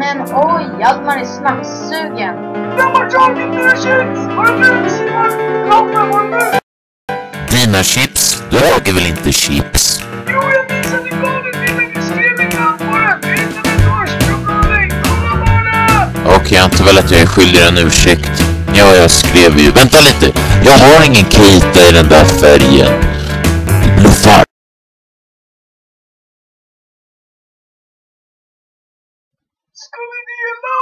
Men oj, Hjalmar är snabbsugen. Jag har tagit mina chips! Har du mus? Lotta, har du mus? Dina chips? Du äger väl inte chips? Jo, jag minns att du gav det till mig. Du skrev mitt namn på den. Det är inte min törst. Kolla dig. Kolla bara! Okej, jag antar väl att jag är skyldig en ursäkt. Ja, jag skrev ju. Vänta lite. Jag har ingen krita i den där färgen. Bluffar. Ska vi dela?